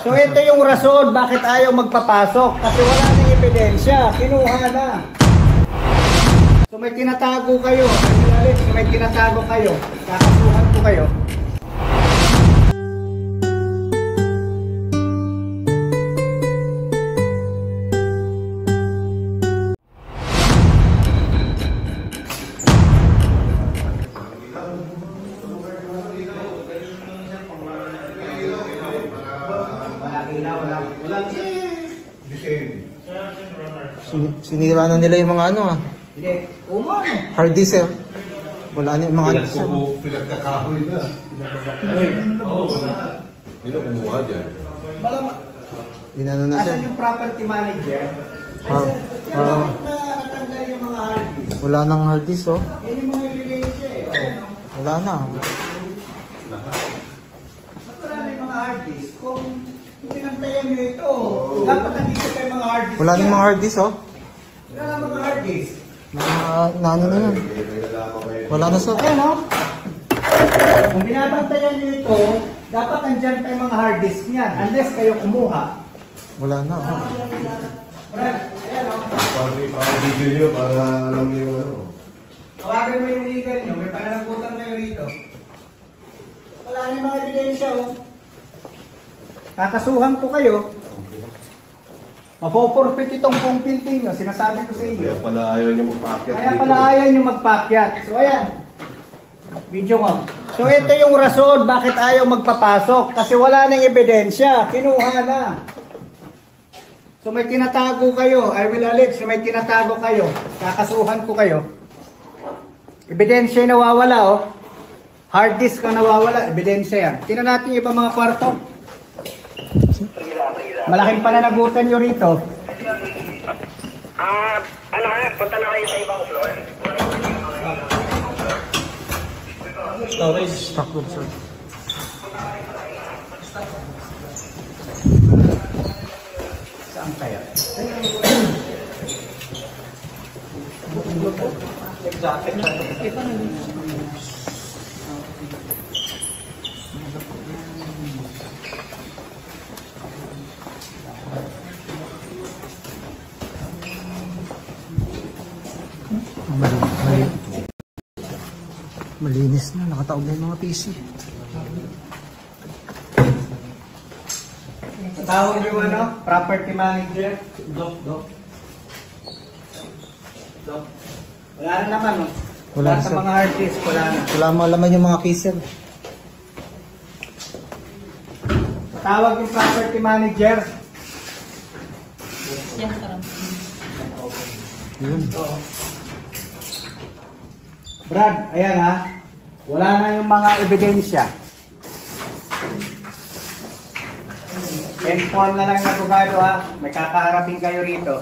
So ito yung rason bakit ayaw magpapasok. Kasi wala nang ebidensya. Kinuha na. So may tinatago kayo. May tinatago kayo. Kakasuhan ko kayo. Sinira na nila yung mga ano ah. Hindi. Umano. Hard disk eh. Wala na yung mga ano. Pinagkakahoy na. Oo, wala. Hindi na kumuha dyan. Malamang. Inano na siya. Asan yung property manager? Nakatanggal yung mga hard disk. Wala nang hard disk oh. Yan yung mga ebidensya eh. Wala na. Ba't wala na yung mga hard disk? Kung pinantayan nyo ito, dapat nandito kayo mga hard disk. Wala nang mga hard disk oh. Wala na mga hard disk. Na ano na yan. Wala na sir. Ayan o. Kung binabantayan nyo ito, dapat nandyan kayo mga hard disk niyan. Unless kayo kumuha. Wala na oh. Brad, ayan o. Para video nyo, para alam nyo yung ano. Tawagan mo yung legal nyo. May pananagutan kayo rito. Wala na yung mga ebidensya o. Kakasuhan ko kayo. Mapoporfit itong buong building nyo. Sinasabi ko sa inyo. Kaya pala ayaw nyo magpaakyat Kaya pala ayaw nyo magpakyat. So ayan. Video mo. So ito yung rason bakit ayaw magpapasok. Kasi wala nang ebidensya. Kinuha na. So may tinatago kayo. I will allege na may tinatago kayo. Kakasuhan ko kayo. Ebidensya yung nawawala oh. Hard disk ang nawawala. Ebidensya yan. Tingnan natin yung ibang mga kwarto. Malaking pananagutan nyo rito. Ano nga, punta na kayo sa ibang floor. Storage. Stock room sir. Saan kaya? Malinis na. Nakataob na yung mga PC. Tawag yung ano? Property manager. Dok. Wala na naman oh. Wala Wala sa sir. mga hard disk. Wala na. Wala malaman yung mga case sir. Tawag yung property manager. Yun. Brad, ayan ha. Wala na yung mga ebidensya. Inform na lang ng abogado ha. May kakaharapin kayo rito.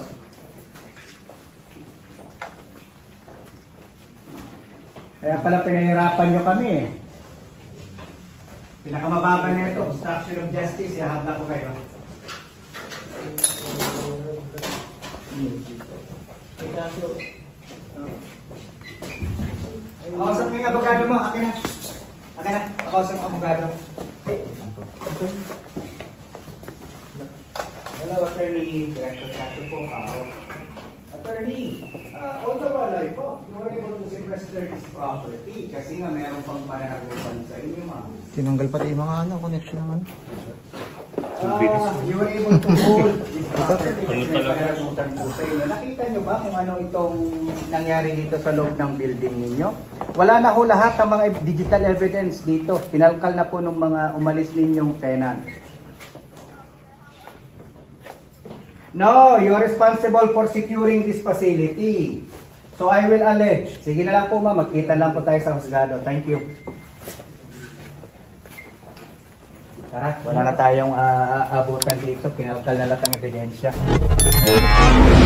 Kaya pala pinahirapan nyo kami eh. Pinakamababa na ito, obstruction of justice, ihahanda ko kayo. Kausap mo yung abogado mo, akin na. Akin na, kausap mo ang abogado. Hello, attorney. Director Sato po. Attorney, although walay po, you were able to sequester this property kasi nga meron pang pananagutan sa inyo, ma'am. Tinanggal pati yung mga ano, connection naman. You were able to hold this property kasi may pananagutan po sa inyo. Nakita nyo ba kung ano itong nangyari dito sa loob ng building ninyo? Wala na ho lahat ng mga digital evidence dito. Pinalkal na po ng mga umalis ninyong tenant. No, you're responsible for securing this facility. So I will allege. Sige na lang po ma'am, magkita lang po tayo sa husgado. Thank you. Tara, wala na tayong abutan dito. Pinalkal na lahat ang ebidensya.